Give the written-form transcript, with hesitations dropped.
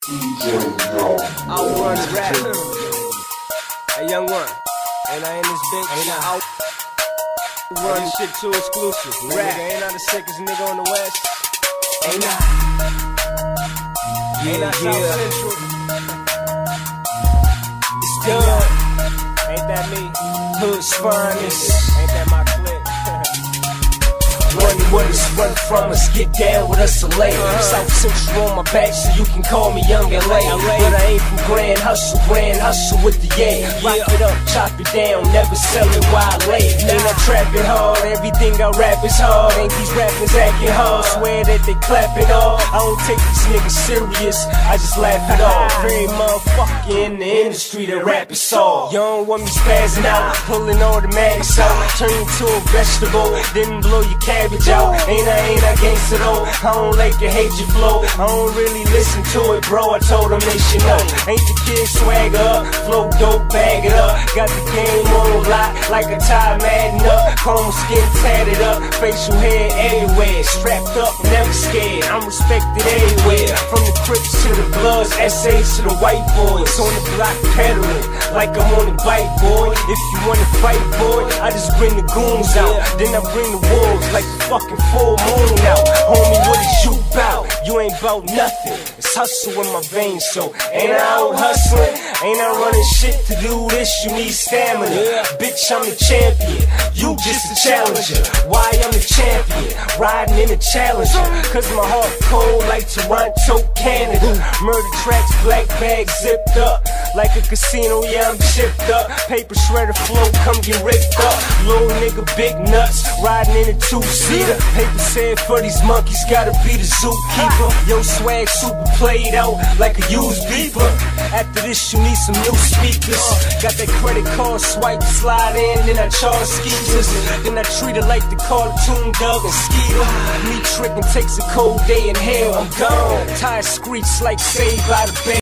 I'll run the rap. Hey, young one. And I in this bitch. And I run this shit too exclusive. Rap. Nigga, ain't I the sickest nigga on the west? Ain't I? Ain't I South Central? It's done. Ain't that me? Hood's finest. Ain't that my clique? Run with us, run from us, get down with us, LA. South Central on my back, so you can call me Young LA. But I ain't from Grand Hustle with the A. Rock it up, chop it down, never sell it while late. Ain't I trapping hard, everything I rap is hard. Ain't these rappers acting hard, swear that they clapping off. I don't take these niggas serious, I just laugh it off. Very motherfucker in the industry that rap is soft. You don't want me spazzing out, pulling automatics out. Turn you to a vegetable, then blow your cabbage out. Ain't I gangsta though? I don't like to hate your flow. I don't really listen to it, bro. I told them they should know. Ain't the kid swagger up, flow dope, bag it up. Got the game on lock like a tie Madden up. Chrome skin tatted up, facial hair everywhere. Strapped up, never scared. I'm respected everywhere. From the Crips to the Bloods, SAs to the white boys. On the block pedaling like I'm on a bike, boy. If you wanna fight, boy, I just bring the goons out. Then I bring the wolves like the fucking full moon out. Homie, what is you bout? You ain't bout nothing. It's hustle in my veins, so ain't I out hustling? Ain't I running shit to do this? You need stamina. Bitch, I'm the champion. You just a challenger. Why I'm the champion? Riding in a Challenger. Cause my heart cold like Toronto, Canada. Murder tracks, black bag zipped up. Like a casino, yeah, I'm chipped up. Paper shredder flow, come get ripped up. Little nigga, big nuts, riding in a two-seater. Paper said for these monkeys, gotta be the zookeeper. Yo, swag super played out like a used beeper. After this, you need some new speakers. Got that credit card swipe, slide in, then I charge skeezers. Then I treat it like the cartoon Doug and Skeeter. Me tricking takes a cold day in hell, I'm gone. Tires screech like Saved by the Bell.